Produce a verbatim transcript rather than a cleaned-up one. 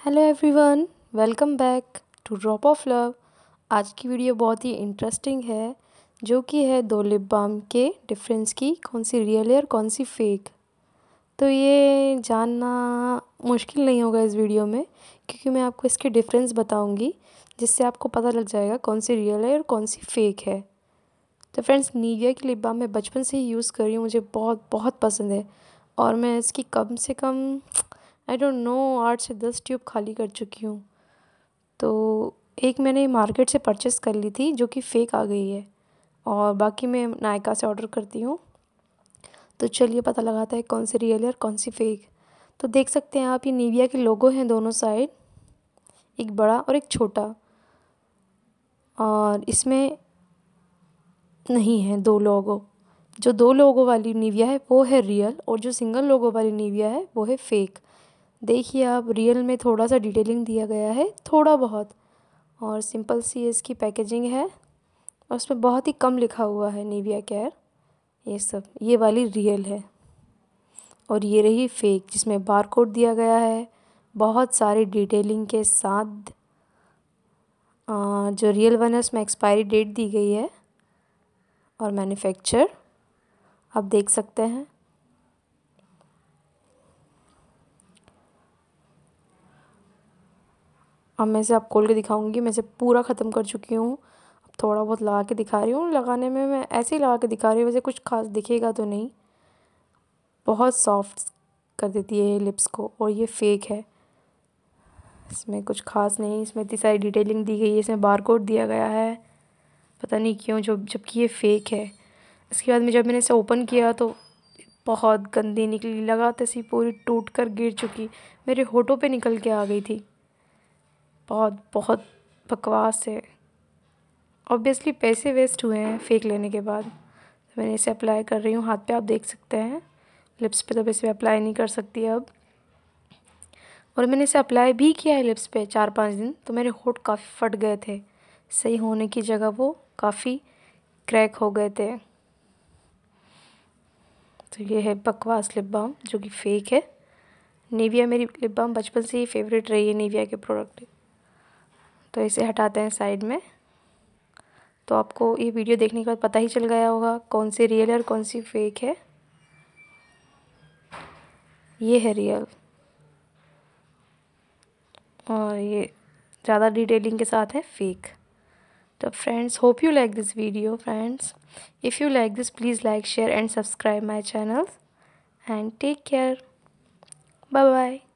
Hello everyone, welcome back to drop of love. आज की video बहुत ही इंटरेस्टिंग है, जो कि है दो लिप बाम के डिफरेंस की, कौन सी रियल है और कौन सी फेक। तो ये जानना मुश्किल नहीं होगा इस वीडियो में, क्योंकि मैं आपको इसके डिफरेंस बताऊंगी, जिससे आपको पता लग जाएगा कौन सी रियल है और कौन सी फेक है। तो फ्रेंड्स, निविया की लिप बाम मैं बचपन से ही यूज़ कर रही हूँ, मुझे बहुत बहुत पसंद है। और मैं इसकी कम से कम आई डोंट नो आठ से दस ट्यूब खाली कर चुकी हूँ। तो एक मैंने मार्केट से परचेस कर ली थी, जो कि फ़ेक आ गई है, और बाकी मैं नायका से ऑर्डर करती हूँ। तो चलिए पता लगाता है कौन सी रियल है और कौन सी फ़ेक। तो देख सकते हैं आप, ये निविया के लोगो हैं दोनों साइड, एक बड़ा और एक छोटा। और इसमें नहीं है दो लोगो। जो दो लोगो वाली निविया है वो है रियल, और जो सिंगल लोगो वाली निविया है वो है फ़ेक। देखिए आप, रियल में थोड़ा सा डिटेलिंग दिया गया है, थोड़ा बहुत, और सिंपल सी इसकी पैकेजिंग है, और उसमें बहुत ही कम लिखा हुआ है निविया केयर। ये सब, ये वाली रियल है, और ये रही फेक, जिसमें बार कोड दिया गया है बहुत सारी डिटेलिंग के साथ। आ, जो रियल वन है उसमें एक्सपायरी डेट दी गई है, और मैन्युफैक्चर आप देख सकते हैं। अब मैं इसे आप खोल के दिखाऊंगी। मैं इसे पूरा ख़त्म कर चुकी हूँ, अब थोड़ा बहुत लगा के दिखा रही हूँ। लगाने में मैं ऐसे ही लगा के दिखा रही हूँ, वैसे कुछ खास दिखेगा तो नहीं। बहुत सॉफ्ट कर देती है ये लिप्स को, और ये फेक है, इसमें कुछ खास नहीं। इसमें इतनी सारी डिटेलिंग दी गई है, इसमें बार कोड दिया गया है, पता नहीं क्यों, जो जबकि ये फेक है। इसके बाद में जब मैंने इसे ओपन किया तो बहुत गंदी निकली, लगाते सी पूरी टूट कर गिर चुकी, मेरे होठों पे निकल के आ गई थी। बहुत बहुत बकवास है। ऑब्वियसली पैसे वेस्ट हुए हैं फेक लेने के बाद। तो मैंने इसे अप्लाई कर रही हूँ हाथ पे, आप देख सकते हैं। लिप्स पे तो इसे अप्लाई नहीं कर सकती अब। और मैंने इसे अप्लाई भी किया है लिप्स पे चार पाँच दिन, तो मेरे होठ काफ़ी फट गए थे, सही होने की जगह वो काफ़ी क्रैक हो गए थे। तो ये है बकवास लिप बाम, जो कि फ़ेक है। निविया मेरी लिप बाम बचपन से ही फेवरेट रही है, निविया के प्रोडक्ट। तो इसे हटाते हैं साइड में। तो आपको ये वीडियो देखने के बाद पता ही चल गया होगा कौन सी रियल है और कौन सी फेक है। ये है रियल, और ये ज़्यादा डिटेलिंग के साथ है फेक। तो friends, hope you like this video friends. If you like this, please like, share and subscribe my channel, and take care. Bye bye.